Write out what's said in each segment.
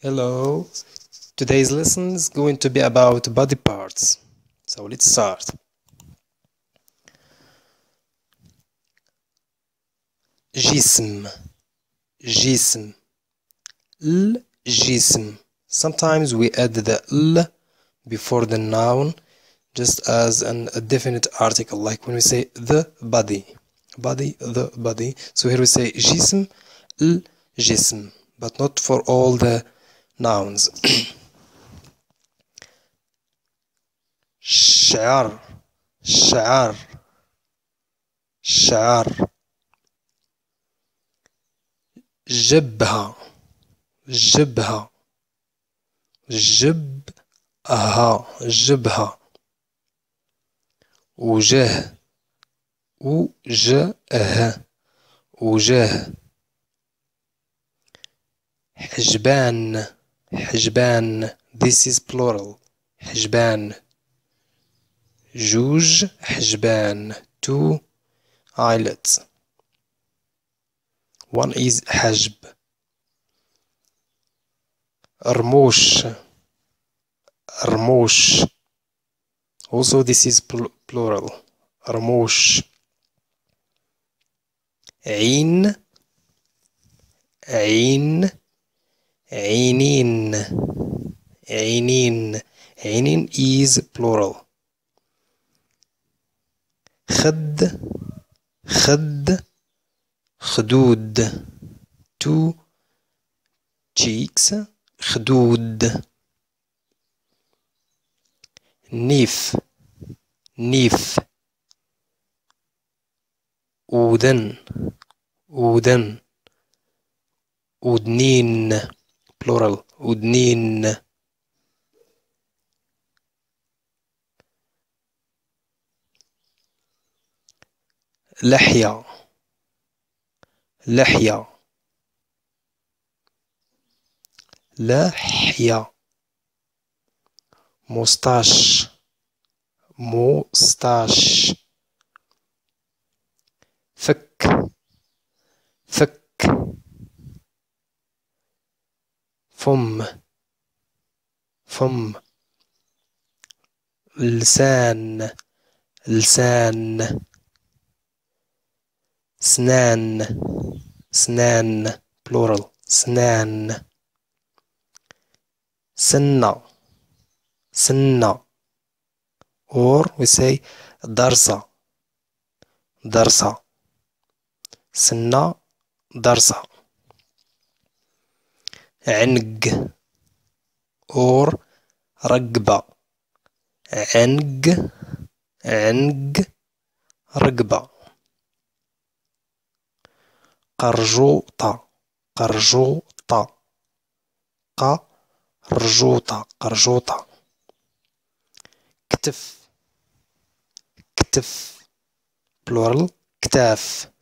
Hello, today's lesson is going to be about body parts. So let's start. جسم جسم الجسم. Sometimes we add the l before the noun just as a definite article, like when we say the body, the body. So here we say جسم الجسم, but not for all the nouns. شعر شعر شعر. جبهة جبهة جبهة جبهة. وجه وجه وجه. حجبان حجبان. This is plural. حجبان. جوج حجبان. Two eyelets. One is حجب. رموش رموش. Also this is plural. رموش. عين عين عينين عينين. عينين is plural. خد خد خدود. Two cheeks. خدود. نيف نيف. أذن أذن. أذنين plural. أذنين. لحية لحية لحية. مستاش مستاش. فك فك. فم فم. لسان لسان. سنان سنان plural. سنان. سنة سنة. or we say درسة درسة. سنة درسة. عنق or رقبة. عنق عنق رقبة. قرجوطة قرجوطة. قرجوطة قرجوطة. كتف كتف plural. كتاف.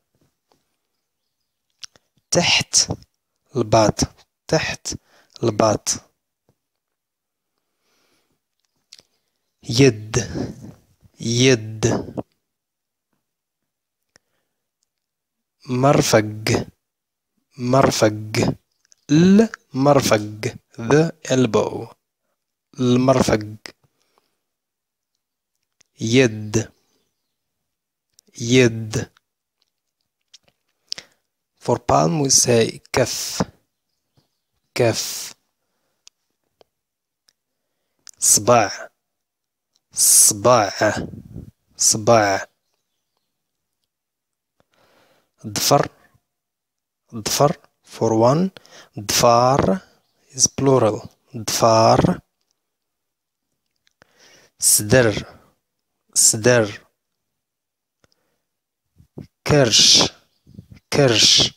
تحت الباط تحت الباط. يد يد. مرفق مرفق. المرفق the elbow. المرفق. يد يد. For palm we say كف كف. صباع صباع صباع. ضفر ضفر for one. ضفار is plural. ضفار. صدر صدر. كرش كرش.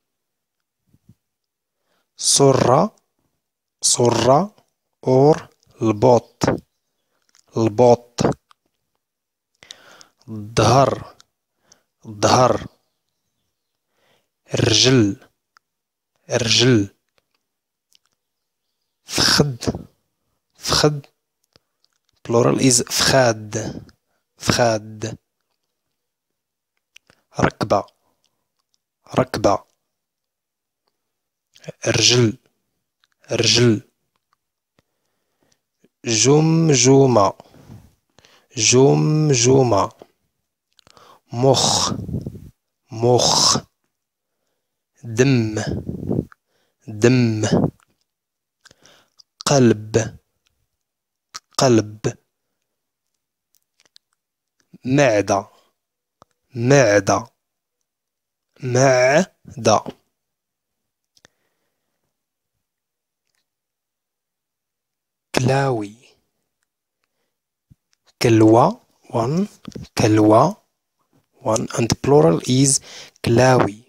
صرة صرة or البوط البوط. ظهر ظهر. رجل رجل. فخد فخد plural is فخاد فخاد. ركبة ركبة. رجل رجل جمجمة جمجمة مخ مخ دم دم قلب قلب معدة معدة معدة كلاوي كلوة one كلوة one and plural is كلاوي.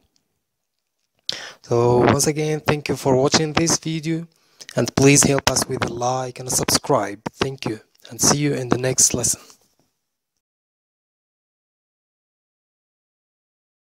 So once again, thank you for watching this video and please help us with a like and a subscribe. Thank you and see you in the next lesson.